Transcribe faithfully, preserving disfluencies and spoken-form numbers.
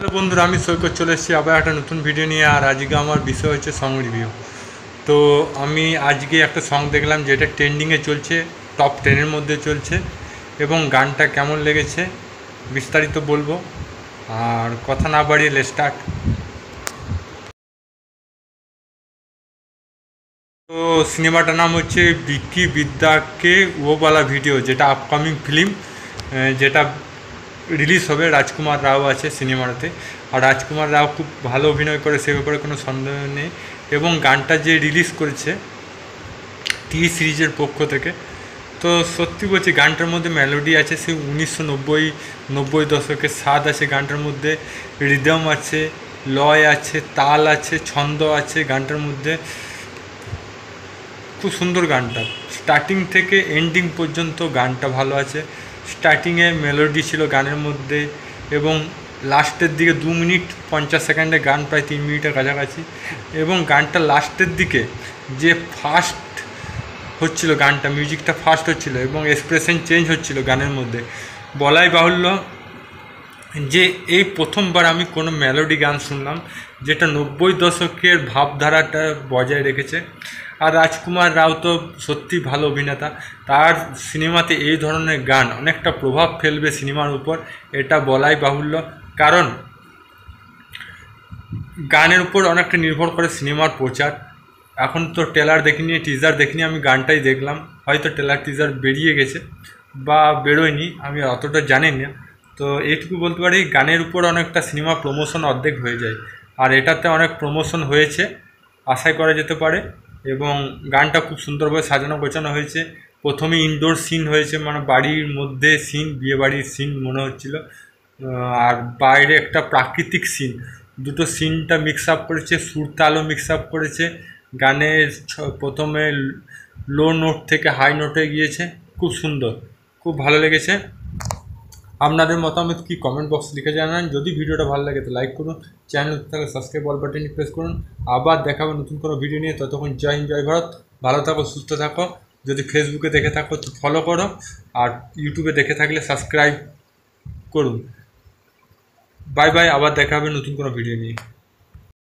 Hello বন্ধুরা, আমি সৈকত চলে এসেছি আবার একটা নতুন ভিডিও নিয়ে। আর আজকে আমার বিষয় হচ্ছে সং রিভিউ। তো আমি আজকে একটা সং দেখলাম যেটা ট্রেন্ডিংয়ে চলছে, টপ টেনের মধ্যে চলছে, এবং গানটা কেমন লেগেছে বিস্তারিত বলবো। আর কথা না বাড়িয়ে লেটস স্টার্ট। তো সিনেমাটার নাম হচ্ছে বিকি বিদ্যাকে ওবালা ভিডিও, যেটা আপকামিং ফিল্ম, যেটা রিলিজ হবে। রাজকুমার রাও আছে সিনেমাটাতে, আর রাজকুমার রাও খুব ভালো অভিনয় করে, সে ব্যাপারে কোনো সন্দেহ নেই। এবং গানটা যে রিলিজ করেছে টি সিরিজের পক্ষ থেকে, তো সত্যি বলছি গানটার মধ্যে মেলোডি আছে, সে উনিশশো নব্বই নব্বই দশকের স্বাদ আছে গানটার মধ্যে। রিদম আছে, লয় আছে, তাল আছে, ছন্দ আছে গানটার মধ্যে। খুব সুন্দর গানটা, স্টার্টিং থেকে এন্ডিং পর্যন্ত গানটা ভালো আছে। স্টার্টিংয়ে মেলোডি ছিল গানের মধ্যে, এবং লাস্টের দিকে দু মিনিট পঞ্চাশ সেকেন্ডে গান, প্রায় তিন মিনিটের কাছাকাছি। এবং গানটা লাস্টের দিকে যে ফাস্ট হচ্ছিল গানটা, মিউজিকটা ফাস্ট হচ্ছিল, এবং এক্সপ্রেশন চেঞ্জ হচ্ছিল গানের মধ্যে। বলাই বাহুল্য যে এই প্রথমবার আমি কোনো মেলোডি গান শুনলাম যেটা নব্বই দশকের ভাবধারাটা বজায় রেখেছে। আর রাজকুমার রাও তো সত্যি ভালো অভিনেতা, তার সিনেমাতে এই ধরনের গান অনেকটা প্রভাব ফেলবে সিনেমার উপর, এটা বলাই বাহুল্য। কারণ গানের উপর অনেকটা নির্ভর করে সিনেমার প্রচার। এখন তো ট্রেলার দেখিনি, টিজার দেখিনি, আমি গানটাই দেখলাম। হয়তো ট্রেলার টিজার বেরিয়ে গেছে বা বেরোয়নি, আমি অতটা জানি না। তো এইটুকু বলতে পারি, গানের উপর অনেকটা সিনেমা প্রমোশন অর্ধেক হয়ে যায়, আর এটাতে অনেক প্রমোশন হয়েছে, আশাই করা যেতে পারে। এবং গানটা খুব সুন্দরভাবে সাজানো গোছানো হয়েছে। প্রথমে ইনডোর সিন হয়েছে, মানে বাড়ির মধ্যে সিন, বিয়ে বাড়ির সিন মনে হচ্ছিল, আর বাইরে একটা প্রাকৃতিক সিন, দুটো সিনটা মিক্স আপ করেছে, সুর তালও মিক্স আপ করেছে। গানের প্রথমে লো নোট থেকে হাই নোটে গিয়েছে, খুব সুন্দর, খুব ভালো লেগেছে। আপনাদের মতামত কি কমেন্ট বক্স লিখে জানান। যদি ভিডিওটা ভালো লাগে তো লাইক করুন, চ্যানেল থেকে সাবস্ক্রাইব অল বাটনে প্রেস করুন। আবার দেখাবো নতুন কোনো ভিডিও নিয়ে, ততক্ষণ জয় হিন্দ জয় ভারত। ভালো থাকো, সুস্থ থাকো। যদি ফেসবুকে দেখে থাকো তো ফলো করো, আর ইউটিউবে দেখে থাকলে সাবস্ক্রাইব করুন। বাই বাই, আবার দেখা হবে নতুন কোনো ভিডিও নিয়ে।